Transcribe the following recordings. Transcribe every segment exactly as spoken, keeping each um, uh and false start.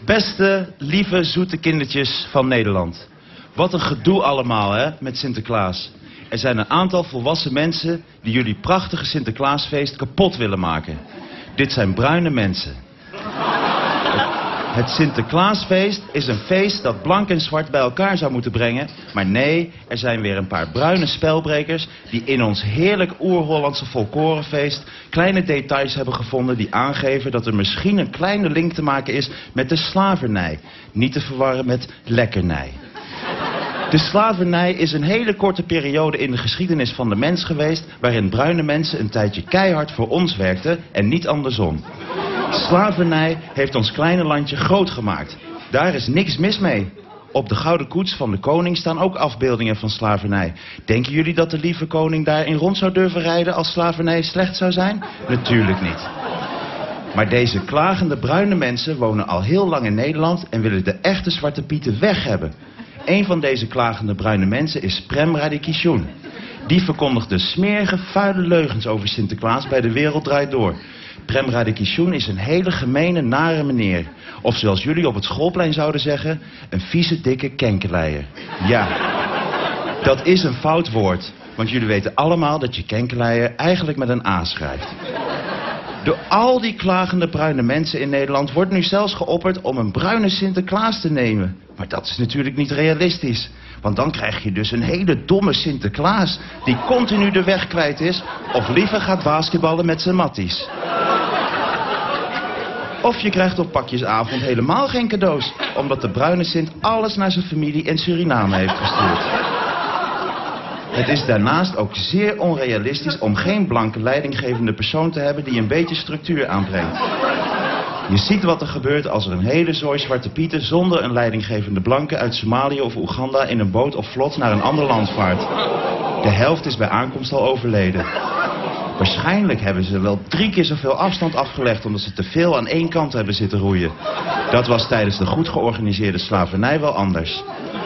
Beste, lieve, zoete kindertjes van Nederland. Wat een gedoe allemaal, hè, met Sinterklaas. Er zijn een aantal volwassen mensen die jullie prachtige Sinterklaasfeest kapot willen maken. Dit zijn bruine mensen. Het Sinterklaasfeest is een feest dat blank en zwart bij elkaar zou moeten brengen. Maar nee, er zijn weer een paar bruine spelbrekers die in ons heerlijk oer-Hollandse folklorefeest kleine details hebben gevonden die aangeven dat er misschien een kleine link te maken is met de slavernij. Niet te verwarren met lekkernij. De slavernij is een hele korte periode in de geschiedenis van de mens geweest waarin bruine mensen een tijdje keihard voor ons werkten en niet andersom. Slavernij heeft ons kleine landje groot gemaakt. Daar is niks mis mee. Op de gouden koets van de koning staan ook afbeeldingen van slavernij. Denken jullie dat de lieve koning daarin rond zou durven rijden als slavernij slecht zou zijn? Natuurlijk niet. Maar deze klagende bruine mensen wonen al heel lang in Nederland en willen de echte Zwarte Pieten weg hebben. Een van deze klagende bruine mensen is Prem Radikishun. Die verkondigde smerige, vuile leugens over Sinterklaas bij De Wereld Draait Door. Prem Radikishun is een hele gemene, nare meneer. Of zoals jullie op het schoolplein zouden zeggen, een vieze, dikke kenkeleier. Ja, dat is een fout woord. Want jullie weten allemaal dat je kenkeleier eigenlijk met een A schrijft. Door al die klagende bruine mensen in Nederland wordt nu zelfs geopperd om een bruine Sinterklaas te nemen. Maar dat is natuurlijk niet realistisch. Want dan krijg je dus een hele domme Sinterklaas die continu de weg kwijt is of liever gaat basketballen met zijn matties. Of je krijgt op pakjesavond helemaal geen cadeaus, omdat de bruine Sint alles naar zijn familie in Suriname heeft gestuurd. Het is daarnaast ook zeer onrealistisch om geen blanke leidinggevende persoon te hebben die een beetje structuur aanbrengt. Je ziet wat er gebeurt als er een hele zooi Zwarte Pieten zonder een leidinggevende blanke uit Somalië of Oeganda in een boot of vlot naar een ander land vaart. De helft is bij aankomst al overleden. Waarschijnlijk hebben ze wel drie keer zoveel afstand afgelegd omdat ze te veel aan één kant hebben zitten roeien. Dat was tijdens de goed georganiseerde slavernij wel anders.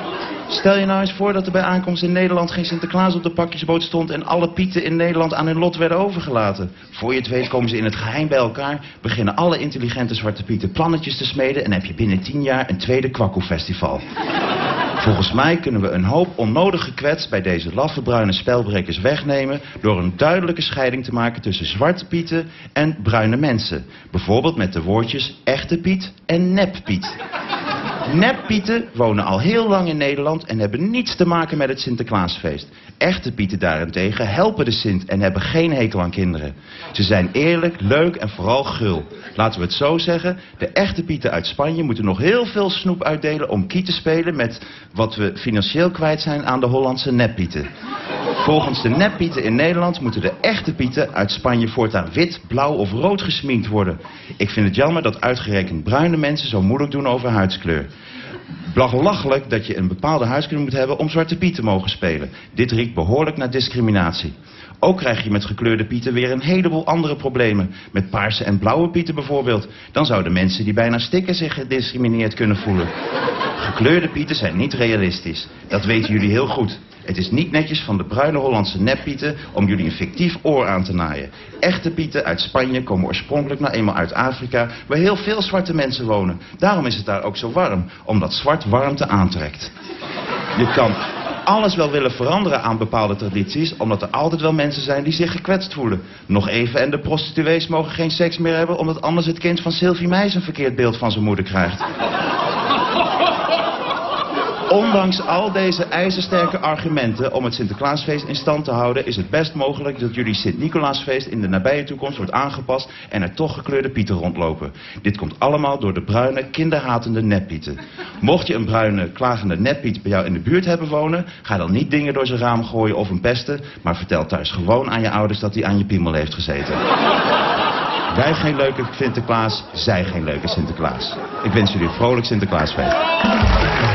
Stel je nou eens voor dat er bij aankomst in Nederland geen Sinterklaas op de pakjesboot stond en alle Pieten in Nederland aan hun lot werden overgelaten. Voor je het weet komen ze in het geheim bij elkaar, beginnen alle intelligente Zwarte Pieten plannetjes te smeden en heb je binnen tien jaar een tweede kwakkoefestival. Volgens mij kunnen we een hoop onnodig gekwets bij deze laffe bruine spelbrekers wegnemen door een duidelijke scheiding te maken tussen Zwarte Pieten en bruine mensen. Bijvoorbeeld met de woordjes echte Piet en nep Piet. Neppieten wonen al heel lang in Nederland en hebben niets te maken met het Sinterklaasfeest. Echte Pieten daarentegen helpen de Sint en hebben geen hekel aan kinderen. Ze zijn eerlijk, leuk en vooral gul. Laten we het zo zeggen, de echte Pieten uit Spanje moeten nog heel veel snoep uitdelen om kiet te spelen met wat we financieel kwijt zijn aan de Hollandse neppieten. Volgens de neppieten in Nederland moeten de echte Pieten uit Spanje voortaan wit, blauw of rood gesminkt worden. Ik vind het jammer dat uitgerekend bruine mensen zo moeilijk doen over huidskleur. Belachelijk dat je een bepaalde huidskleur moet hebben om Zwarte Piet te mogen spelen. Dit riekt behoorlijk naar discriminatie. Ook krijg je met gekleurde Pieten weer een heleboel andere problemen. Met paarse en blauwe Pieten bijvoorbeeld. Dan zouden mensen die bijna stikken zich gediscrimineerd kunnen voelen. Gekleurde Pieten zijn niet realistisch. Dat weten jullie heel goed. Het is niet netjes van de bruine Hollandse neppieten om jullie een fictief oor aan te naaien. Echte Pieten uit Spanje komen oorspronkelijk nou eenmaal uit Afrika, waar heel veel zwarte mensen wonen. Daarom is het daar ook zo warm, omdat zwart warmte aantrekt. Je kan alles wel willen veranderen aan bepaalde tradities, omdat er altijd wel mensen zijn die zich gekwetst voelen. Nog even en de prostituees mogen geen seks meer hebben, omdat anders het kind van Sylvie Meijs een verkeerd beeld van zijn moeder krijgt. Ondanks al deze ijzersterke argumenten om het Sinterklaasfeest in stand te houden, is het best mogelijk dat jullie Sint-Nicolaasfeest in de nabije toekomst wordt aangepast en er toch gekleurde Pieten rondlopen. Dit komt allemaal door de bruine, kinderhatende neppieten. Mocht je een bruine, klagende neppiet bij jou in de buurt hebben wonen, ga dan niet dingen door zijn raam gooien of hem pesten, maar vertel thuis gewoon aan je ouders dat hij aan je piemel heeft gezeten. Wij geen leuke Sinterklaas, zij geen leuke Sinterklaas. Ik wens jullie een vrolijk Sinterklaasfeest.